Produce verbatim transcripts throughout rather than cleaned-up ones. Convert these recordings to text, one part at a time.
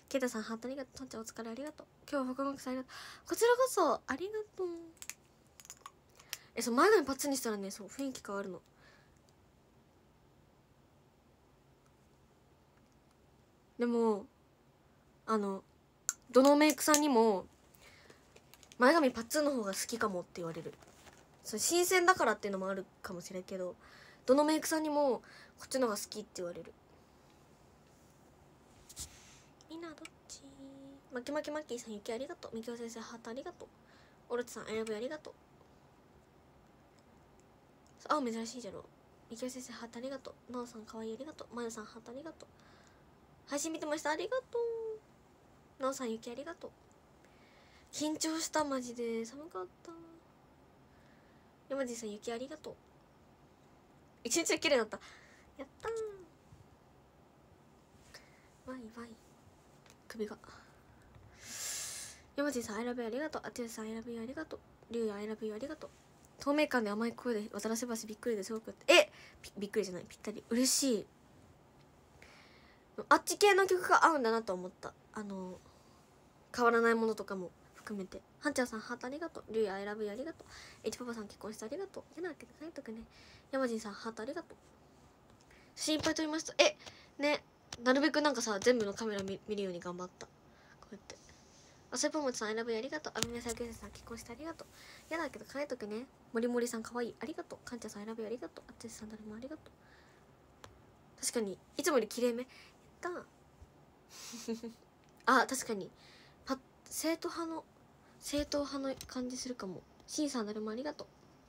ケイタさんハートありがとう。とんちゃんお疲れありがとう。今日は他のさんありがとう。こちらこそありがとう。え、そう前髪パッツンにしたらね、そう雰囲気変わるの。でもあのどのメイクさんにも前髪パッツンの方が好きかもって言われる。それ新鮮だからっていうのもあるかもしれんけど、どのメイクさんにもこっちの方が好きって言われる。みんなどっち？まきまきまきさん、ゆきありがとう。みきお先生ハートありがとう。オルツさん、アイラブありがとう。あ、珍しいじゃろ。みきお先生ハートありがとう。なおさんかわいいありがとう。まゆさんハートありがとう。配信見てました、ありがとう。なおさん、ゆきありがとう。緊張した、マジで寒かった。山地さん、ゆきありがとう。一日で綺麗だった。やったー。わいわい首が。山地さん、アイラブありがとう。あてゆさん、アイラブありがとう。りゅうやアイラブありがとう。透明感で甘い声で渡らせ橋びっくりですごくえびっくりじゃない、ぴったり。嬉しい。あっち系の曲が合うんだなと思った。あの変わらないものとかも含めて。ハンチャーさんハートありがとう。リュウヤアイラブユーありがとう。エイチパパさん結婚してありがとう。嫌なわけないとくね。ヤマジンさんハートありがとう。心配撮りました。えね、なるべくなんかさ全部のカメラ 見, 見るように頑張った。こうやってあそいぽもちさんアイラブユーありがとう。アビメサイケンさん結婚してありがとう。嫌だけど可愛いとくね。もりもりさん可愛いありがとう。カンチャーさんアイラブユーありがとう。あつしさん誰もありがとう。確かにいつもより綺麗め。やったあ、確かにパ生徒派の正統派の感じするかも。シンさん誰もありがとう。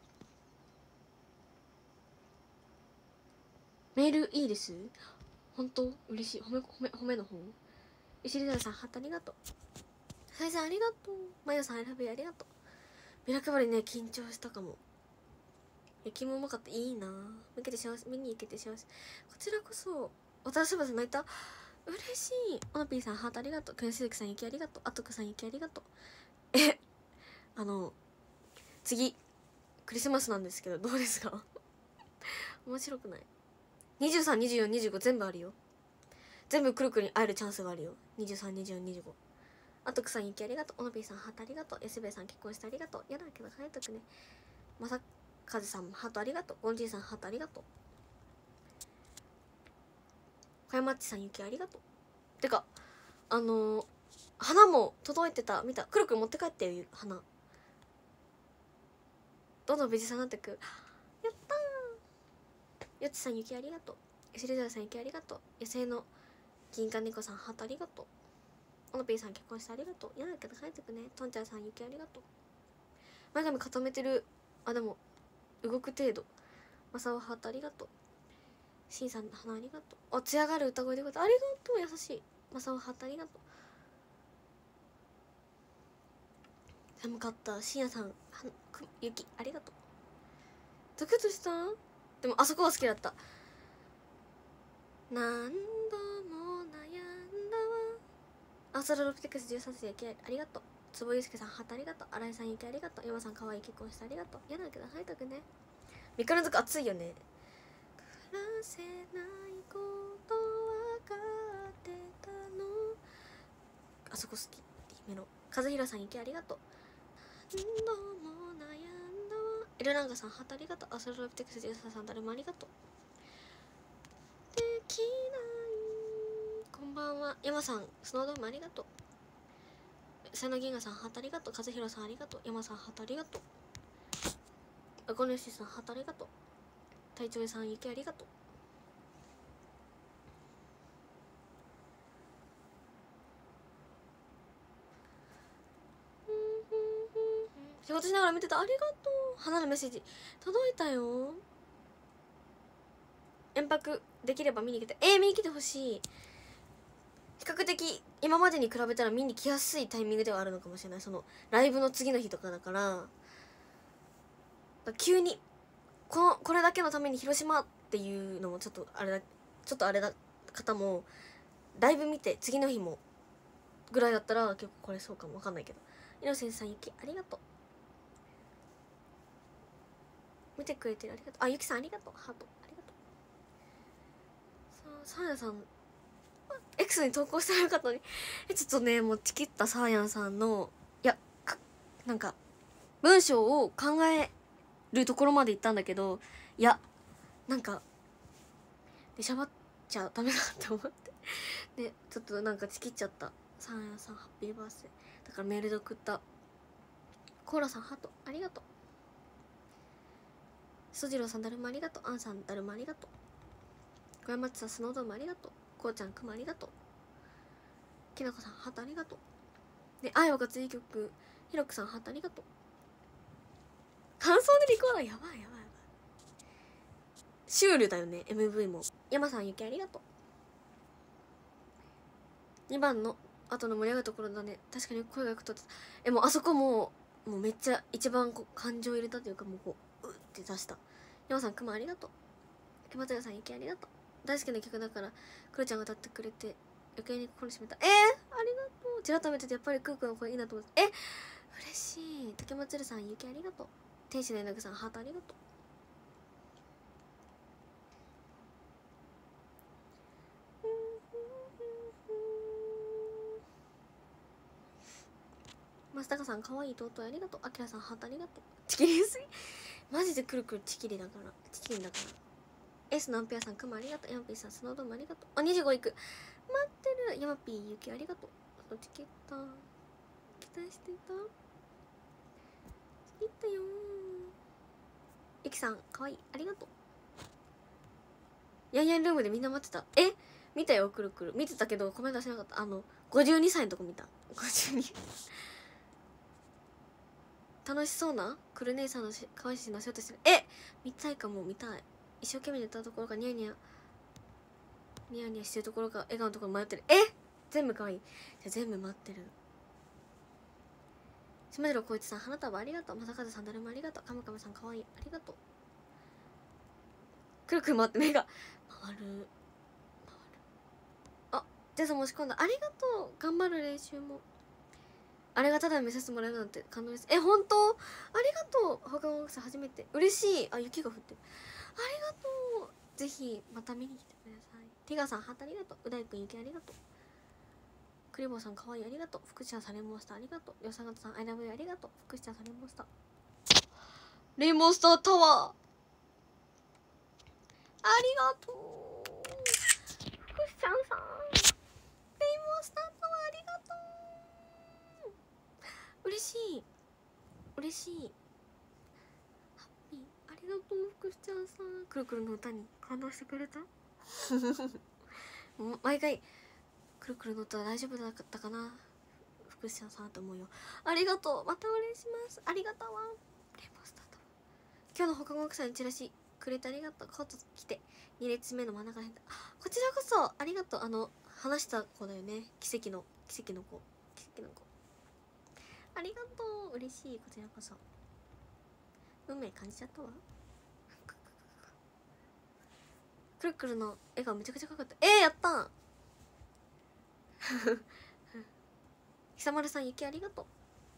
メールいいです。本当嬉しい。褒め褒め褒めの方。石リダルさんハートありがとう。サイさんありがとう。マヨさんアイラブユーありがとう。ミラクバリね緊張したかも。焼きもうまかった。いいな。見けて幸せ、見に行けて幸せ。こちらこそ。私は泣いた。嬉しい。オノピーさんハートありがとう。くんしずきさん雪ありがとう。あとくさん雪ありがとう。えあの次クリスマスなんですけどどうですか面白くない？にじゅうさん、にじゅうよん、にじゅうご全部あるよ。全部くるくるに会えるチャンスがあるよ。にじゅうさん、にじゅうよん、にじゅうご。あとくさん雪ありがとう。オノピーさんハートありがとう。やすべさん結婚してありがとう。やだけど帰っとくね。まさかずさんもハートありがとう。ゴンジーさんハートありがとう。小山っちさん雪ありがとう。てかあのー、花も届いてた。見た。くるくる持って帰ってよ花。どんどん無事さんになってく。やったー。よっちさん雪ありがとう。エシリザーさん雪ありがとう。野生の銀河猫さんハートありがとう。オノピーさん結婚してありがとう。嫌だけど帰ってくね。トンちゃんさん雪ありがとう。前髪固めてる。あでも動く程度。マサオハートありがとう。シンさん花ありがとう。あ艶がる歌声でよかった。ありがとう優しい。マサオハートありがとう。寒かった。シンヤさんは雪ありがとう。ドキッとした。でもあそこは好きだった。何度も悩んだわ。アストラロピテクスじゅうさん世雪ありがとう。坪祐介さんハートありがとう。新井さん雪ありがとう。山さん可愛い結婚してありがとう。嫌だけど入っとくね。みかるんとか暑いよね。暮らせないこと分かってたの。あそこ好き。メロ和弘さん雪ありがとう。何度も悩んだわ。エルランガさんハートありがとう。アストラロピテクスじゅうさんさん誰もありがとう。できないこんばんは。山さんスノードームありがとう。瀬野銀河さんハートありがとう。和弘さんありがとう。山さんハートありがとう。あこねしさんハートありがとう。隊長さん雪ありがとう。仕事しながら見てた。ありがとう。花のメッセージ届いたよ。延泊できれば見に来て。えー、見に来てほしい。比較的今までに比べたら見に来やすいタイミングではあるのかもしれない。そのライブの次の日とかだから急にこのこれだけのために広島っていうのもちょっとあれだちょっとあれだ方もライブ見て次の日もぐらいだったら結構これそうかもわかんないけど。イノセンさん雪ありがとう。見てくれてるありがとう。あゆきさんありがとう。ハートありがとう。さあサーヤさん X に投稿してなかったのにえちょっとねもうチキったサーヤンさんのいやなんか文章を考えるところまで行ったんだけどいやなんかでしゃばっちゃダメだって思ってでちょっとなんかチキっちゃった。サーヤンさんハッピーバースデーだからメールで送った。コーラさんハートありがとう。そじろうさんだるまありがとう。あんさんだるまありがとう。小山町さんスノードームありがとう。こうちゃんくまありがとう。きなこさんハートありがとう。であいわがつい曲ひろくさんハートありがとう。感想でリコーダーやばいやばいやばい。シュールだよね エムブイ も。山さんゆきありがとう。にばんの後の盛り上がるところだね。確かに声がよくとってえもうあそこももうめっちゃ一番こう感情入れたというかもうこううって出した。山さんくまありがとう。けまつやさんゆきありがとう。大好きな曲だからくるちゃんが歌ってくれて余計に心締めた。えー、ありがとう。ちらっと見ててやっぱりくーくんの声いいなと思って。え嬉しい。竹松るさんゆきありがとう。天使の絵の具さんハートありがとう。松高さんかわいい弟ありがとう。あきらさんハートありがとう。チキリすぎマジでくるくるチキリだからチキンだから。 S ナンペアさんくまありがとう。ヤマピーさんスノードームありがとう。あにじゅうごいく待ってる。ヤマピーゆきありがとう。そっち切った期待してた切ったよー。ゆきさんかわいいありがとう。ヤンヤンルームでみんな待ってた。え見たよくるくる見てたけどコメントしなかった。あのごじゅうにさいのとこ見た。ごじゅうに楽しそうなくる姉さんのかわいい写真載せようとしてる。え見たいかも見たい。一生懸命寝たところかニヤニヤニヤニヤしてるところか笑顔のところ迷ってる。え全部かわいい。じゃあ全部待ってる。島次郎光一さん花束ありがとう。正和さんだるまありがとう。カムカムさんかわいいありがとう。くるくる回って目が回る回る。あジャズ申し込んだありがとう。頑張る練習もあれがただ見させてもらえるなんて感動です。え本当ありがとう。他の奥さん初めて嬉しい。あ雪が降ってるありがとう。ぜひまた見に来てください。ティガーさんハートありがとう。う大くん雪ありがとう。クリボーさんかわいいありがとう。福ちゃんさレインボースターありがとう。よさがたさんアイラブユーありがとう。福ちゃんさレインボースターレインボースタータワーありがとう。福ちゃんさんレインボースタータワーありがとう。嬉しい嬉しい。ハッピーありがとう。福ちゃんさんくるくるの歌に感動してくれた毎回くるくるの歌大丈夫だったかな福ちゃんさんと思うよ。ありがとう。またお礼します。ありがとうわ。レインボースタータワー今日の他の奥さんにチラシくれてありがとう。コート着てに列目の真ん中にこちらこそありがとう。あの話した子だよね。奇跡の奇跡の子奇跡の子ありがとう。嬉しい。こちらこそ運命感じちゃったわ。くるくるの笑顔めちゃくちゃかかったえー、やったん久丸さん雪ありがとう。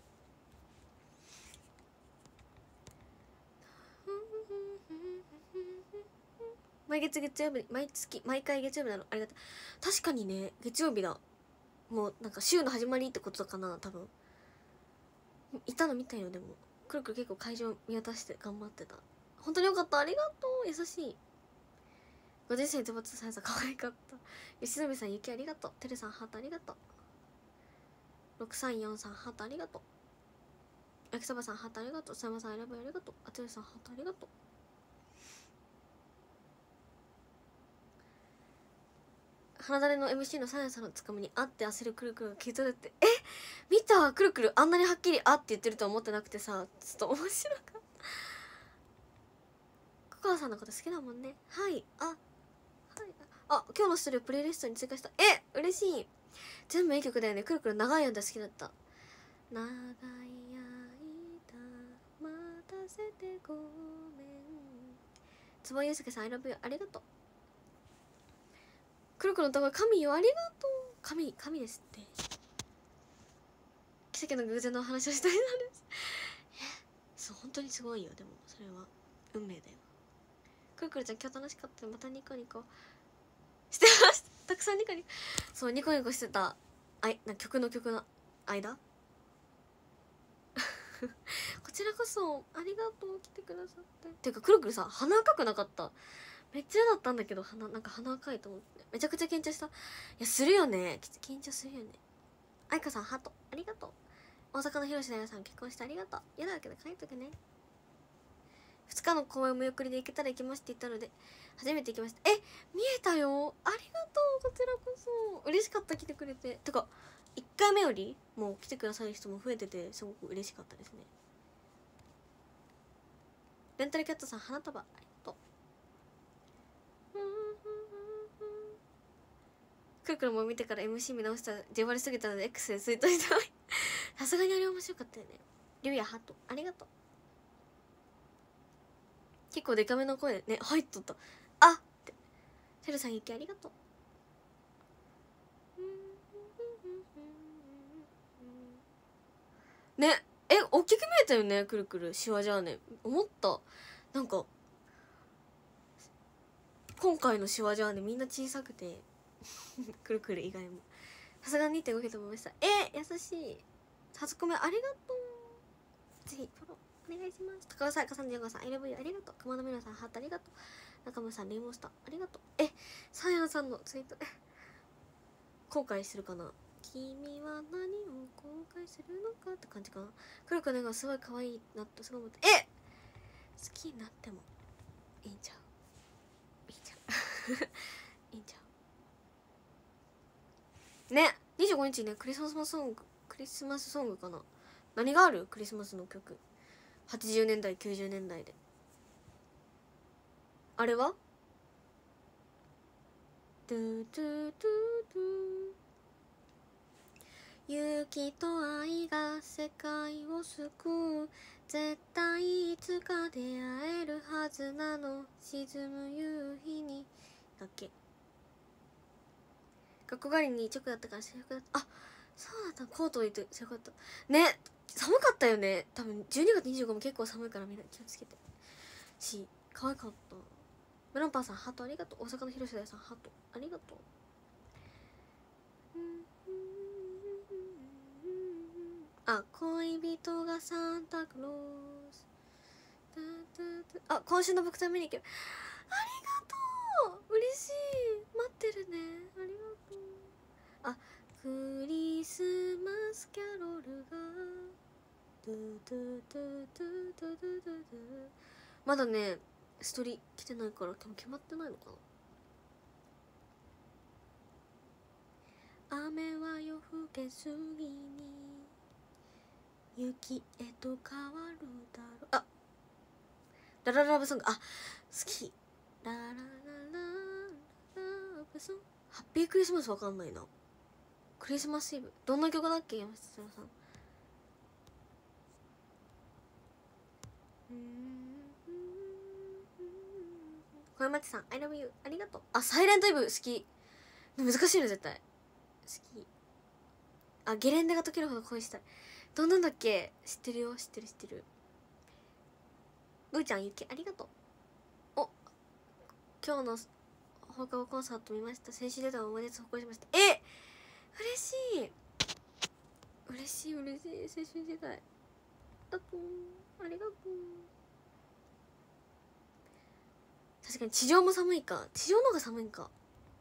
毎月月曜日毎月毎回月曜日なのありがとう。確かにね月曜日だ。もうなんか週の始まりってことかな多分。いたの見たよ。でもくるくる結構会場見渡して頑張ってた。本当によかったありがとう。優しい。ごじゅっさいに飛ばつされた可愛かった。吉住さん雪ありがとう。てるさんハートありがとう。ろくさんよんさんハートありがとう。焼きそばさんハートありがとう。さやまさん選ぶありがとう。あつよさんハートありがとう。花だれの エムシー のさやさんのつかみにあって焦るくるくるが気づいてえ見たくるくるあんなにはっきりあって言ってると思ってなくてさちょっと面白かったココアさんのこと好きだもんね。はいあはいあ今日のストーリープレイリストに追加した。え嬉しい。全部いい曲だよね。くるくる長い間好きだった。長い間待たせてごめん。坪井祐介さん I love you ありがとう。くるくるの歌声神よありがとう。神神ですって。奇跡の偶然の話をしたいなんですそう本当にすごいよ。でもそれは運命だよ。くるくるちゃん今日楽しかった。またニコニコしてましたたくさんニコニコ、そうニコニコしてた。あいな曲の曲の間こちらこそありがとう、来てくださって。ていうかくるくるさ、鼻赤くなかった？めっちゃ嫌だったんだけど、鼻なんか鼻赤いと思ってめちゃくちゃ緊張した。いやするよね、緊張するよね。あいかさんハートありがとう。大阪の広瀬大さん結婚してありがとう。嫌だけど書いとくね。ふつかの公演見送りで行けたら行きますって言ったので初めて行きました。え、見えたよ、ありがとう。こちらこそ嬉しかった、来てくれて。てかいっかいめよりもう来てくださる人も増えててすごく嬉しかったですね。レンタルキャットさん花束ありがとう。くるくるも見てから エムシー 見直したらじわりすぎたので X でツイートしてさすがにあれ面白かったよね。リュウヤハートありがとう。結構デカめの声ね入っとった。あってセルさんゆきありがとうね。え、大きく見えたよね、くるくるシワじゃあね。思った。なんか今回のシワじゃあねみんな小さくてくるくる以外もさすがに にてんご 桁もました。え、優しい。初コメありがとう。ぜひフォローお願いします。高尾さやかさんじゅうごさん アイラブユー ありがとう。熊野美奈さんハートありがとう。中村さんレイモンスターありがとう。え、サーヤンさんのツイート後悔するかな。君は何を後悔するのかって感じかな。くるくるがすごい可愛いなってすごい思って、え、好きになってもいいんちゃう、いいんちゃういいんちゃうね。にじゅうごにちねクリスマスソング、クリスマスソングかな。何がある？クリスマスの曲はちじゅうねんだいきゅうじゅうねんだいであれはトゥトゥトゥトゥ勇気と愛が世界を救う、絶対いつか出会えるはずなの、沈む夕日にだっけ。学校帰りに直だったから制服だった。あ、そうだった。コート置いて制服だったね。寒かったよね多分。じゅうにがつにじゅうごも結構寒いからみんな気をつけてし、可愛かった。メロンパンさんハートありがとう。大阪の広瀬大さんハートありがとう。あ、恋人がサンタクロース。あ、今週の僕と見に行ける。ありがとう、嬉しい。待ってるね、ありがとう。あ、クリスマスキャロルがドゥドゥドゥドゥドゥドゥドゥドゥ。まだねストーリー来てないから多分決まってないのかな。雨は夜更けすぎに雪へと変わるだろう。あ、ラララブソング、あ、好き。ララララララブソング。ハッピークリスマスわかんないな。クリスマスイブどんな曲だっけ山下さん。小山町さん I love you ありがとう。あ、サイレントイブ好き。難しいの絶対好き。あ、ゲレンデが溶けるほど恋したい。どんなんだっけ。知ってるよ、知ってる知ってる。ブーちゃんゆきありがとう。お、今日の放課後コンサート見ました。先週出た思い出とほっこりしました。え、嬉しい嬉しい嬉しい。青春時代だとありがとう。確かに地上も寒いか。地上の方が寒いんか。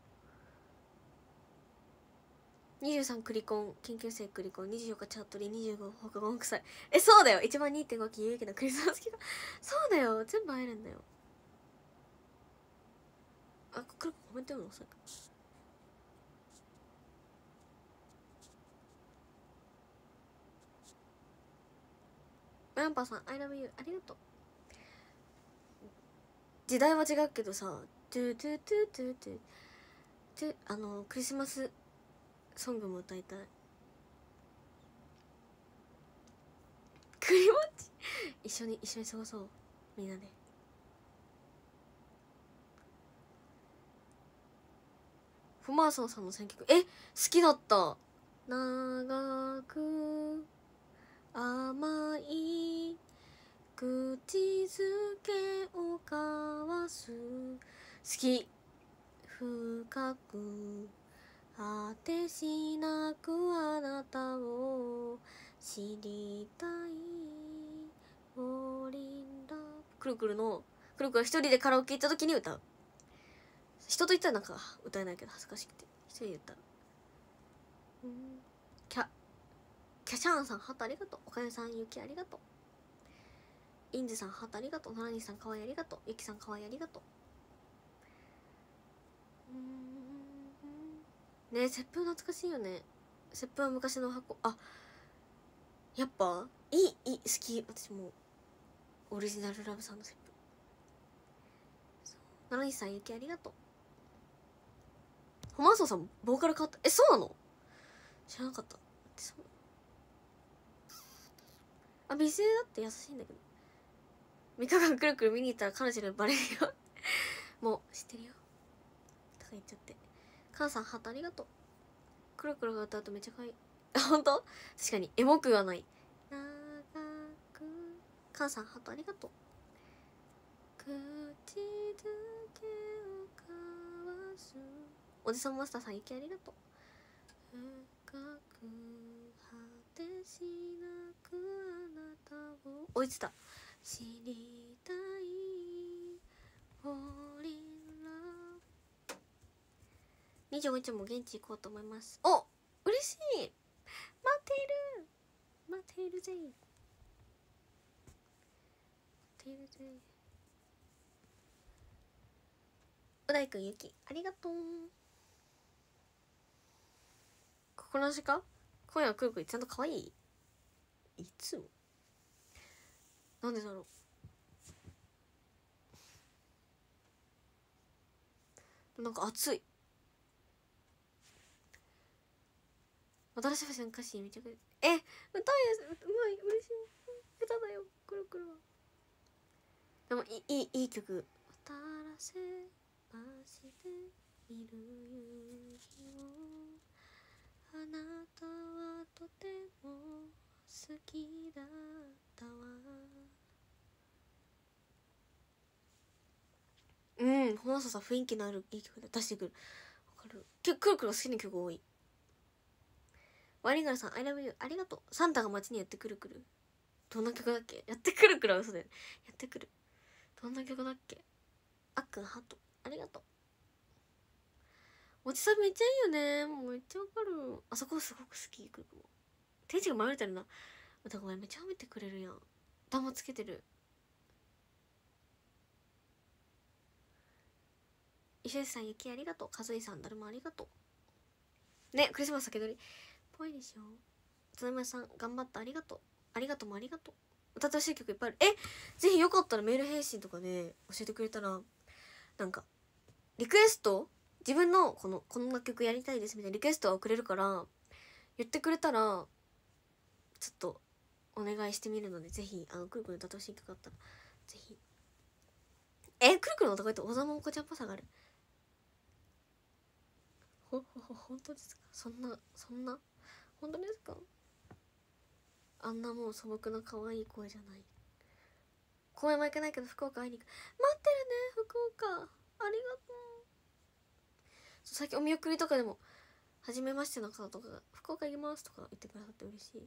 にじゅうさんクリコン研究生クリコン、にじゅうよっかチャットリー、にじゅうご放課後音臭い。え、そうだよ。一番 にてんご 期有益なクリスマス期間。そうだよ、全部会えるんだよ。あ、これコメント読むの遅いか。ランパーさん I love you ありがとう。時代は違うけどさ、トゥトゥトゥトゥトゥトゥ、あのクリスマスソングも歌いたい。クリモチ一緒に一緒に過ごそうみんなで。フマーソンさんの選曲え好きだった。長く甘い口づけを交わす好き。 深く果てしなくあなたを知りたいオーリンラブくるくるのくるくる一人でカラオケ行った時に歌う。人と言ったらなんか歌えないけど恥ずかしくて一人で歌う。うんキャキャシャーンさんハートありがとう。おかゆさんゆきありがとう。インズさんハートありがとう。ナナニさんかわいいありがとう。ゆきさんかわいいありがとう。うんねえ接風懐かしいよね。接風は昔の箱。あやっぱいいいい好き。私もオリジナルラブさんの接風。ナナニさんゆきありがとう。ホマンソウさんボーカル変わった。えそうなの知らなかった。そうあ美声だって優しいんだけどみっかかんくるくる見に行ったら彼女にバレるよもう知ってるよとか言っちゃって。カンさんハートありがとう。くるくるが歌うとめっちゃ可愛いあ本当確かにエモくはない長く。カンさんハートありがとう。口づけを交わすおじさんマスターさんゆきありがとう。深く果てしなくあなたを追いつた知りたいオーリンラブにじゅうごにちも現地行こうと思います。お嬉しい待っている待っているぜ待っているぜ。う大くんゆきありがとう。心なしか今夜はくるくるちゃんと可愛いいつもなんでだろうなんか熱い。新しいファッション歌詞めちゃくちゃえ歌いやすうまい嬉しい下手だよくるくるは。でもいいいいい曲。渡らせましている夕日をあなたはとても好きだったわ。うんほんとさ雰囲気のあるいい曲で出してくる。わかるくるくる好きな曲多い。ワリンガルさん I love you ありがとう。サンタが街にやってくるくるどんな曲だっけ。やってくるくるは嘘だよね。やってくるどんな曲だっけ。あっくんハートありがとう。おじさんめっちゃいいよねもうめっちゃわかる。あそこすごく好き。くるくる天使が迷れてるな。歌声めっちゃ褒めてくれるやん。暖もつけてる。石橋さん雪ありがとう。和井さんだるまありがとうね。クリスマス先取りぽいでしょ。津波さん頑張ったありがとう。ありがとうもありがとう。歌ってほしい曲いっぱいある。えぜひよかったらメール返信とかで教えてくれたらなんかリクエスト自分のこのこんな曲やりたいですみたいなリクエストは送れるから言ってくれたらちょっとお願いしてみるのでぜひあのくるくる歌ってほしい曲あったらぜひ。えくるくるの歌声って小沢もこちゃんっぽさがある。ほほほ本当ですか。そんなそんな本当ですか。あんなもう素朴な可愛い声じゃない。公園も行けないけど福岡会いに行く。待ってるね福岡ありがとう。最近お見送りとかでも初めましての方とかが福岡行きますとか言ってくださって嬉しい。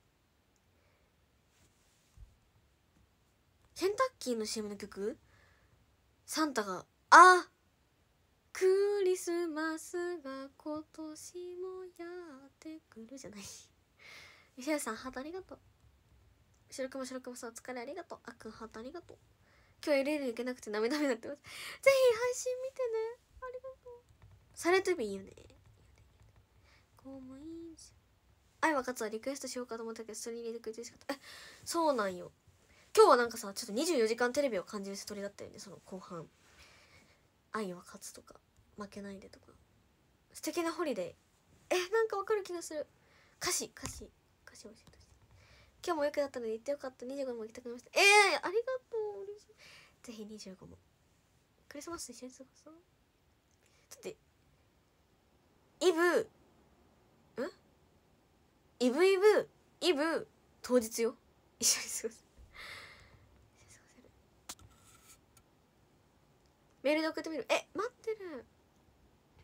ケンタッキーの シーエム の曲サンタがあクリスマスが今年もやってくるじゃない石橋さんハートありがとう。白くも白くもさお疲れありがとう。あっくんハートありがとう。今日 エルエル 行けなくて涙目になってます。ぜひ配信見てねありがとう。されてもいいよね。公務員愛は勝つはリクエストしようかと思ったけどそれに入れてくれて嬉しかった。えそうなんよ。今日はなんかさちょっとにじゅうよじかんテレビを感じるストーリーだったよね。その後半愛は勝つとか負けないでとか素敵なホリデー。えなんかわかる気がする。歌詞歌詞歌詞教えてほしい。今日もよくだったので行ってよかった。にじゅうごも行きたくなりました。えー、ありがとう嬉しい。ぜひにじゅうごもクリスマス一緒に過ごそう。だってイブんイブイブイブ当日よ。一緒に過ごすメールで送ってみる。え待ってる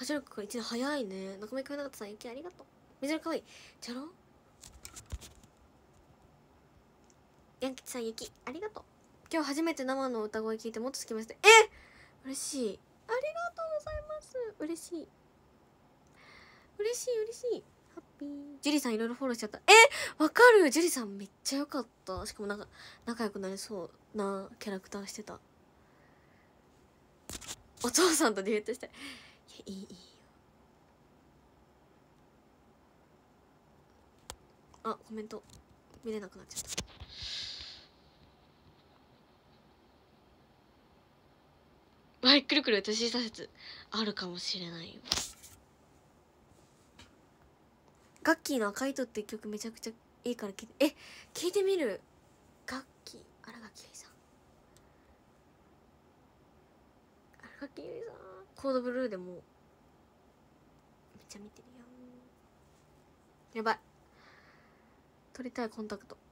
歌唱力がいちねん早いね。中目くんなかったさん、雪ありがとう。みずるかわいいじゃろ。ヤンキチさん、雪ありがとう。今日初めて生の歌声聞いてもっと好きました。え嬉しい、ありがとうございます。嬉しい嬉しい嬉しい。ハッピー。ジュリさんいろいろフォローしちゃった。えわかる。ジュリさんめっちゃ良かった。しかもなんか仲良くなれそうなキャラクターしてた。お父さんとデュエットしたい。いやいいいいよ。あコメント見れなくなっちゃった。はい、くるくる年下説あるかもしれないよ。ガッキーの赤い糸って曲めちゃくちゃいいから聞いて、え聞いてみる。ガッキー、あらガッキーさん、あらガッキーさん、コードブルーでもめっちゃ見てるよ。やばい、撮りたいコンタクト。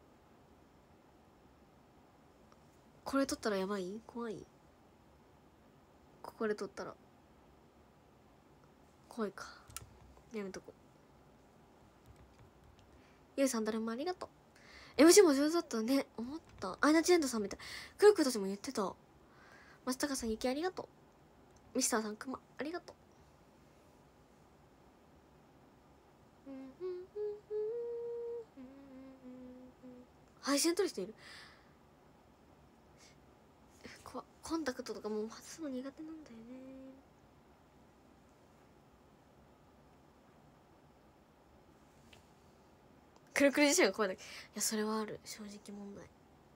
これ撮ったらやばい、怖い。ここで撮ったら怖いか、やめとこう。ゆうさん誰もありがとう。 エムシー も上手だったね。思った。アイナ・チェンドさんみたい。クルクたちも言ってた。松高さん雪ありがとう。ミスターさんクマありがとう。配信撮る人いる。こコンタクトとかもう外すの苦手なんだよね。くるくる自身が怖いだけ。いやそれはある、正直問題。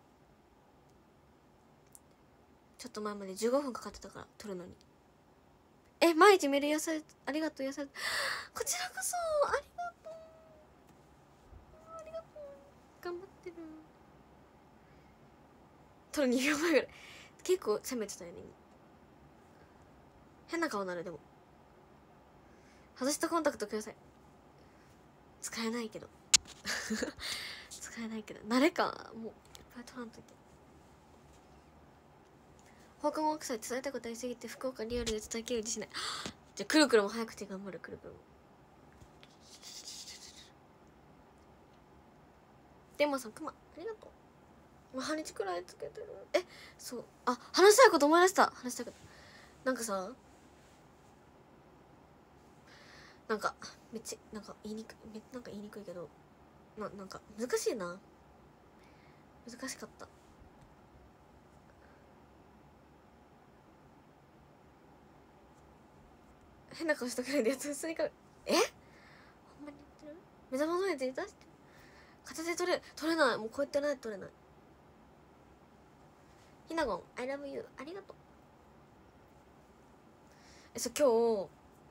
ちょっと前までじゅうごふんかかってたから撮るのに。え毎日メール癒され、ありがとう癒され、こちらこそありがとうありがとう、頑張ってる。撮るにびょうまえぐらい。結構攻めてたよね。変な顔なる。でも外したコンタクトください。使えないけど使えないけど慣れか。もういっぱい取らんといて。放課後国際伝えたいことありすぎて福岡リアルで伝えきれる自信ない。じゃあくるくるも早くて頑張る。くるくるもデモさんクマありがとう。もう半日くらいつけてる。えそうあ話したいこと思い出した。話したいことなんかさ、なんかめっちゃなんか言いにくい、めなんか言いにくいけどな、なんか難しいな。難しかった。変な顔したくらいでやつ普通にかえほんまにやってる。目玉のやつに出して片手取れ取れない。もうこうやってないと取れない。ひなごん I love you ありがとう。えそう今日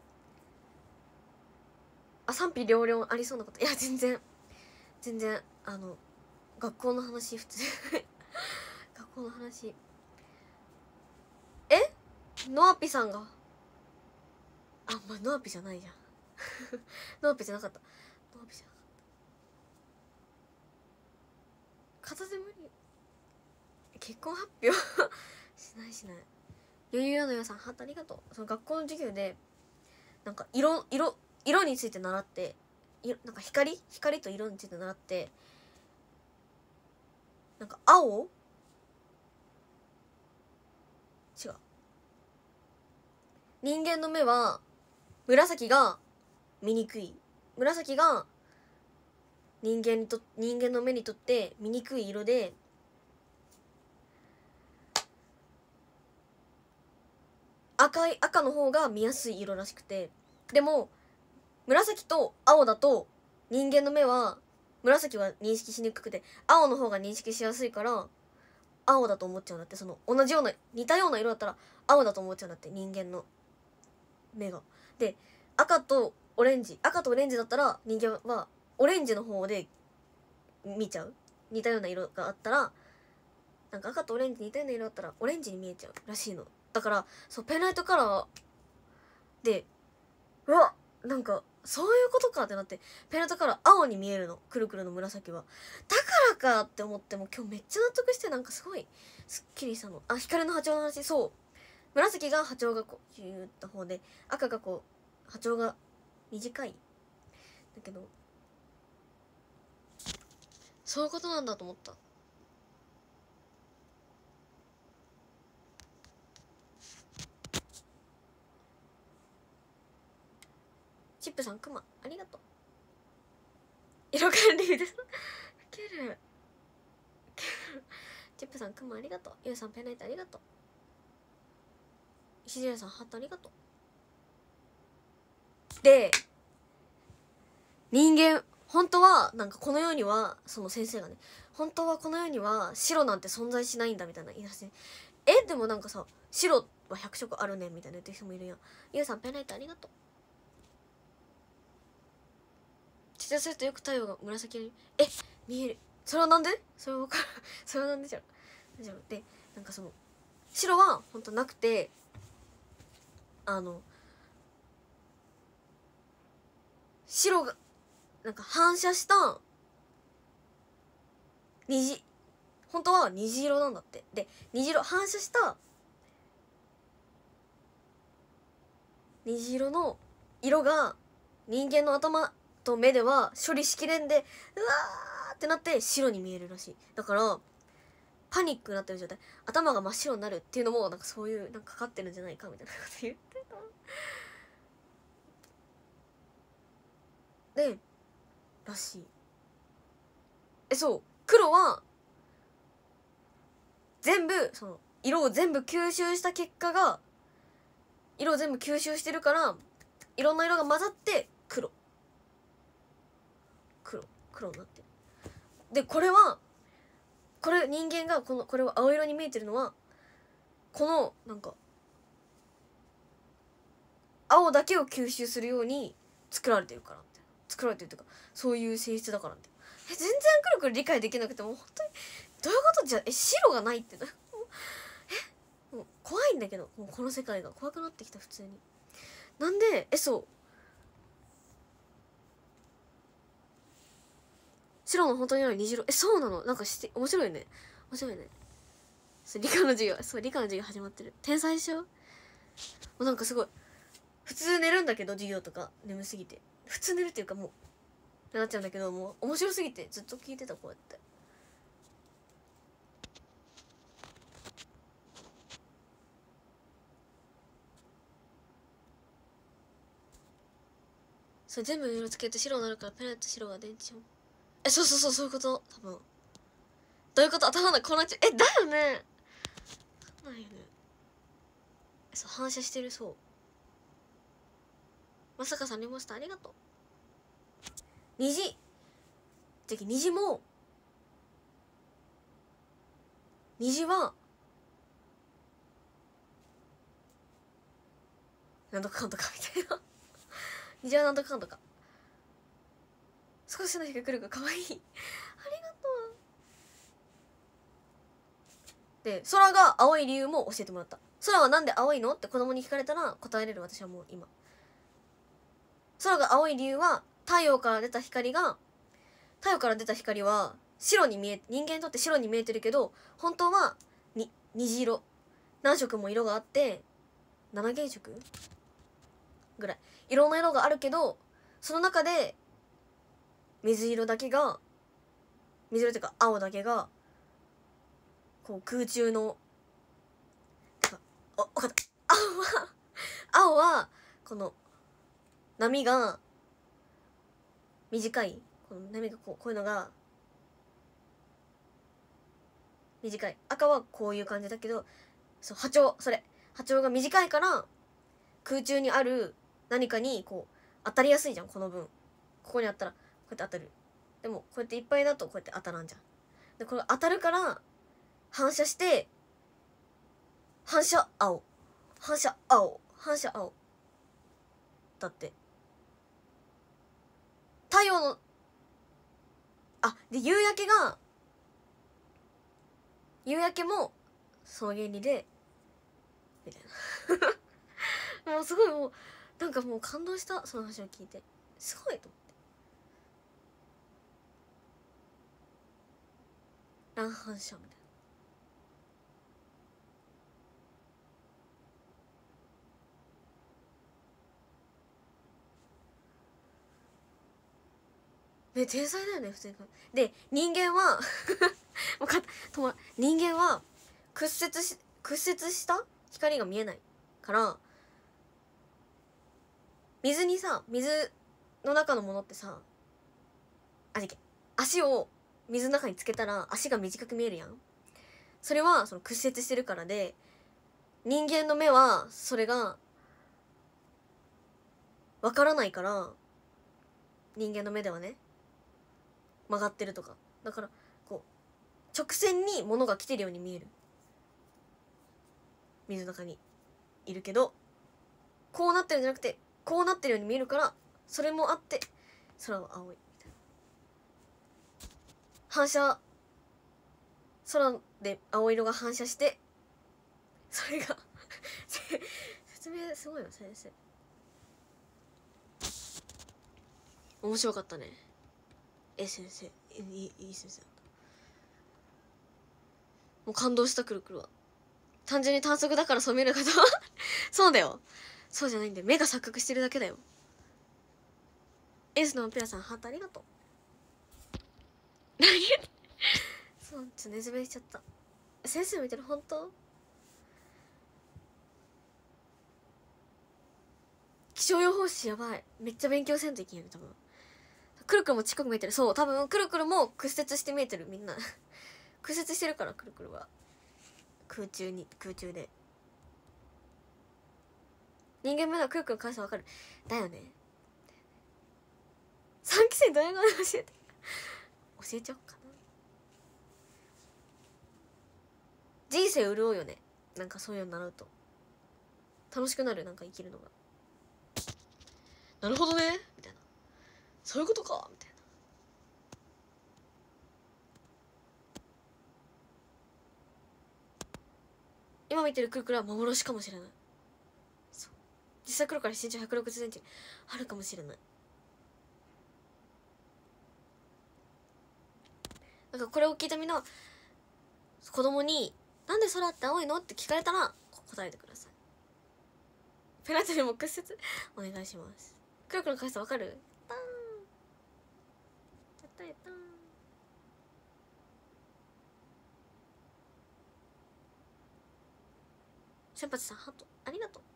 あ賛否両論ありそうなこと。いや全然全然あの学校の話普通学校の話。えノアピさんがあまあノアピじゃないじゃんノアピじゃなかった。ノアピじゃなかった片手無理。結婚発表しないしない。余裕のよさんハートありがとう。その学校の授業でなんか色色色について習って、なんか光光と色について習って、なんか青違う人間の目は紫が見にくい、紫が人間にと人間の目にとって見にくい色で、赤い赤の方が見やすい色らしくて、でも紫と青だと人間の目は紫は認識しにくくて青の方が認識しやすいから青だと思っちゃうんだって。その同じような似たような色だったら青だと思っちゃうんだって、人間の目が。で赤とオレンジ赤とオレンジだったら人間はオレンジの方で見ちゃう。似たような色があったらなんか赤とオレンジ似たような色だったらオレンジに見えちゃうらしいの。だからそうペンライトカラーでうわなんかそういうことかってなって、ペンライトカラー青に見えるの、くるくるの紫は。だからかって思って、もう今日めっちゃ納得して、なんかすごいすっきりしたの。あ光の波長の話、そう紫が波長がこうヒューッと方で、赤がこう波長が短いだけど、そういうことなんだと思った。チップさんクマありがとう。色管理ですけるチップさんクマありがとう。ゆうさんペンライトありがとう。石寺さんハートありがとう。で人間本当はなんかこの世にはその先生がね、本当はこの世には白なんて存在しないんだみたいな言い出して、えでもなんかさ白はひゃくしょくあるねみたいな言ってる人もいるやん。ゆうさんペンライトありがとう。自殺するとよく太陽が紫色にえ見える。それはなんでそれは分かるそれはなんでじゃんじゃんでなんかその白は本当なくて、あの白がなんか反射した虹、本当は虹色なんだって。で虹色反射した虹色の色が人間の頭と目では処理しきれんで、うわーってなって白に見えるらしい。だからパニックになってる状態、頭が真っ白になるっていうのもなんかそういうなんかかかってるんじゃないかみたいなこと言ってたでらしい。えそう黒は全部その色を全部吸収した結果が、色を全部吸収してるからいろんな色が混ざって黒黒黒になってる。でこれはこれ人間がこのこれを青色に見えてるのはこのなんか青だけを吸収するように作られてるからみたいな、作られてるっていうかそういう性質だからみたいな。え全然くるくる理解できなくてもう本当にどういうことじゃえ白がないってえもう怖いんだけど、もうこの世界が怖くなってきた普通に。なんでえそう白の本当にある虹色えそうなのなんかして面白いね面白いね。そう理科の授業そう理科の授業始まってる。天才でしょ。もうなんかすごい普通寝るんだけど授業とか眠すぎて普通寝るっていうかもうってなっちゃうんだけど、もう面白すぎてずっと聞いてたこうやって。それ全部色つけると白になるからペンライト白が電池もえそうそうそうそういうこと多分。どういうこと頭の中こうなっちゃうえだよねそうなんよね。そう反射してるそう。まさかさんリモンスターありがとう。虹じゃあ虹も虹はなんとかかんとかみたいな虹はなんとかかんとか少しの日が来るがかわいいありがとう。で空が青い理由も教えてもらった。空はなんで青いのって子供に聞かれたら答えれる私はもう今。空が青い理由は太陽から出た光が太陽から出た光は白に見え人間にとって白に見えてるけど本当はに虹色何色も色があってなな原色ぐらいいろんな色があるけどその中で水色だけが水色っていうか青だけがこう空中のあ分かった青は青はこの波が短いこの波がこうこういうのが短い。赤はこういう感じだけどそう波長それ波長が短いから空中にある何かにこう当たりやすいじゃん。この分ここにあったらこうやって当たる。でもこうやっていっぱいだとこうやって当たらんじゃん。でこれ当たるから反射して反射青反射青反射青だって太陽のあで夕焼けが夕焼けもその原理でみたいなもうすごいもうなんかもう感動したその話を聞いてすごいと思って乱反射みたいね、天才だよね普通に。で人間はもうかとも人間は屈折し屈折した光が見えないから水にさ水の中のものってさあじけ足を水の中につけたら足が短く見えるやん。それはその屈折してるからで人間の目はそれがわからないから人間の目ではね曲がってるとかだからこう直線に物が来てるように見える水の中にいるけどこうなってるんじゃなくてこうなってるように見えるからそれもあって空は青いみたいな反射空で青色が反射してそれが説明すごいな先生面白かったねえ先生いいいい先生もう感動したくるくるは単純に短足だからそう見える方はそうだよそうじゃないんだよ目が錯覚してるだけだよ。エースのペラさんハートありがとう何そうちょっと寝ずべりしちゃった。先生見てる本当気象予報士やばいめっちゃ勉強せんといけんよね多分。くるくるも近く見えてるそう多分くるくるも屈折して見えてるみんな屈折してるからくるくるは空中に空中で人間目のくるくるの返すわかるだよね。さんき生ドヤ顔で教えて教えちゃおうかな。人生潤うよねなんかそういうの習うと楽しくなるなんか生きるのが。なるほどねみたいなそういうことかみたいな。今見てるくるくるは幻かもしれない。そう実際くるから身長ひゃくろくじゅっセンチあるかもしれない。なんかこれを聞いたみんなは子供に「なんで空って青いの?」って聞かれたら答えてください。ペラトリも屈折お願いします。くるくるの返すわかる？やったーやったやったー。先発さんハートありがとう。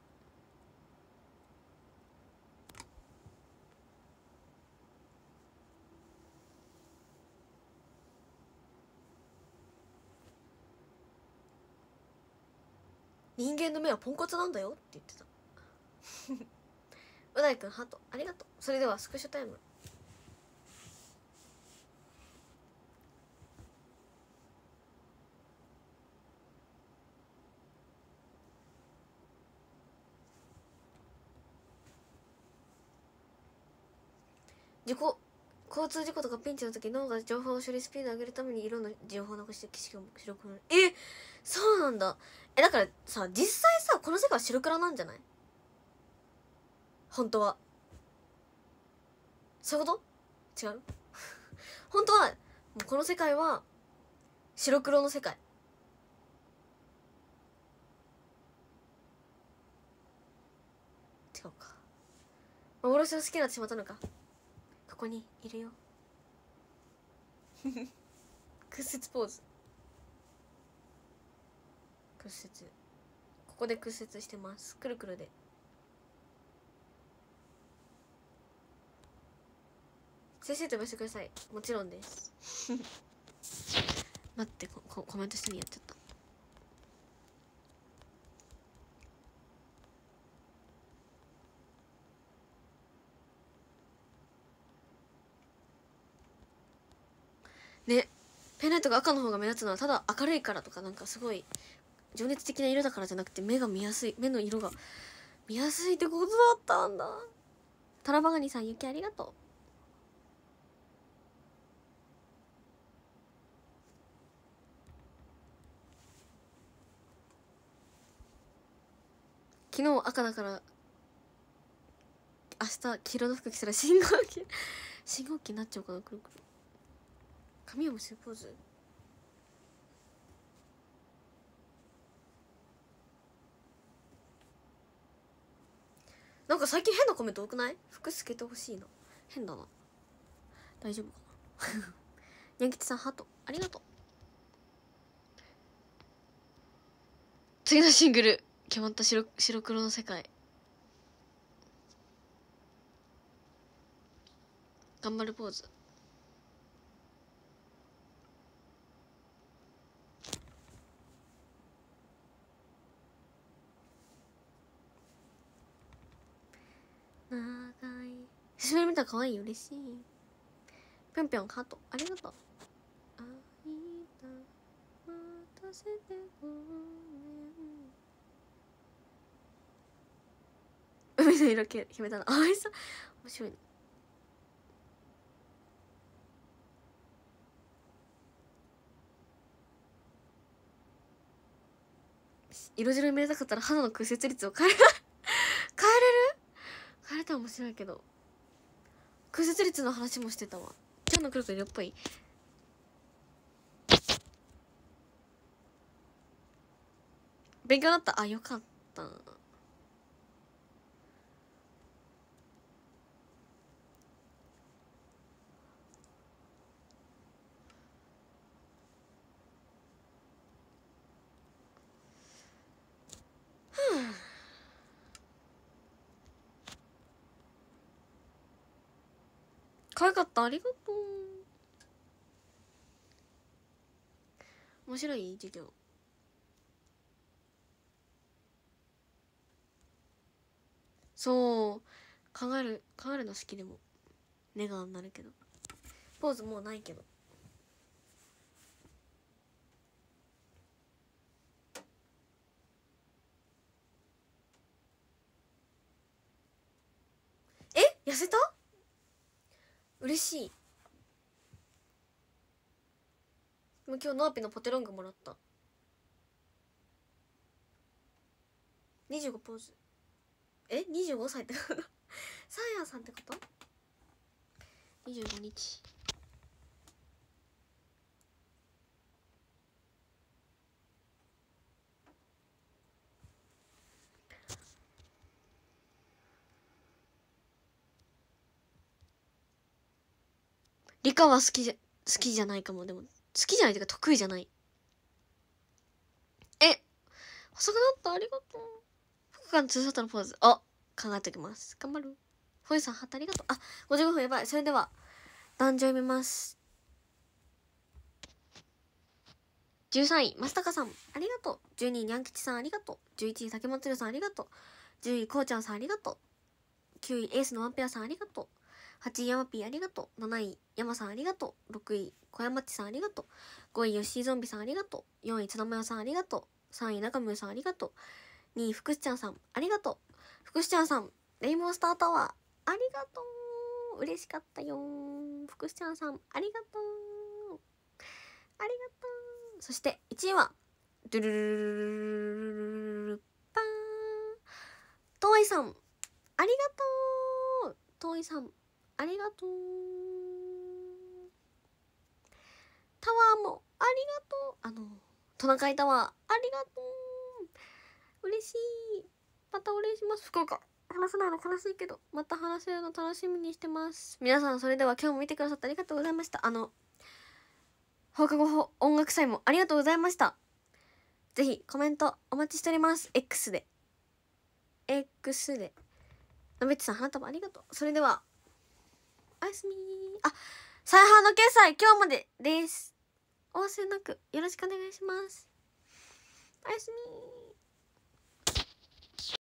人間の目はポンコツなんだよって言ってたう大くんハートありがとう。それではスクショタイム。事故交通事故とかピンチの時脳が情報処理スピードを上げるために色の情報をなくして景色を白くなる。えそうなんだ。えだからさ実際さこの世界は白黒なんじゃない本当は。そういうこと違う本当はもうこの世界は白黒の世界。違うか幻を好きになってしまったのか。ここにいるよ屈折ポーズ屈折ここで屈折してます。くるくるで先生と呼ばせてください。もちろんです待ってここコメントしてみやっちゃった。ねペンライトが赤の方が目立つのはただ明るいからとかなんかすごい情熱的な色だからじゃなくて目が見やすい目の色が見やすいってことだったんだ。タラバガニさん雪ありがとう。昨日赤だから明日黄色の服着たら信号機信号機になっちゃうかな。くるくる髪を結ぶポーズ。なんか最近変なコメント多くない？服透けてほしいな変だな。 大丈夫かなにゃん吉さんハートありがとう。次のシングル決まった。白白黒の世界頑張るポーズ。長い久しぶりに見たら可愛い。嬉しい。ぴょんぴょんハートありがとう。あいた待たせてごめん。海の色決めたのあいさ面白いね。色白に見れたかったら肌の屈折率を変える変えれる変えれたら面白いけど、屈折率の話もしてたわ。今日の黒と色っぽい。勉強だった。あ、よかった。可愛かった。ありがとう。面白い授業。そう考える考えるの好きでもネガになるけど、ポーズもうないけど。え痩せた？嬉しい。でも今日ナーピのポテロングもらった。にじゅうごポーズ。えにじゅうごさいってことサーヤンさんってこと？にじゅうごにち。理科は好きじゃ好きじゃないかも。でも好きじゃないというか得意じゃない。え細くなった。ありがとう。福間ツーショットのポーズあ考えておきます。頑張る。ホイさんハートありがとう。あごじゅうごふんやばい。それでは壇上読みます。じゅうさんい松高さんありがとう。じゅうにいにゃん吉さんありがとう。じゅういちい竹松るさんありがとう。じゅういこうちゃんさんありがとう。きゅういエースのワンペアさんありがとう。はちいヤマピーありがとう。なない山さんありがとう。ろくい小山っちさんありがとう。ごい吉井ゾンビさんありがとう。よんい津田もよさんありがとう。さんい中村さんありがとう。にい福士ちゃんさんありがとう。福士ちゃんさんレインボースタータワーありがとう。嬉しかったよ。福士ちゃんさんありがとうありがとう。そしていちいはドゥルルルルルルルパーン遠いさんありがとう。遠いさんありがとう。タワーもありがとう。あのトナカイタワーありがとう。嬉しい。またお礼します。福岡話せないの悲しいけどまた話せるの楽しみにしてます。皆さんそれでは今日も見てくださってありがとうございました。あの放課後音楽祭もありがとうございました。ぜひコメントお待ちしております。 X で X でのべっちさん花束ありがとう。それではおやすみ。あ再販の決済今日までです。お忘れなくよろしくお願いします。おやすみ。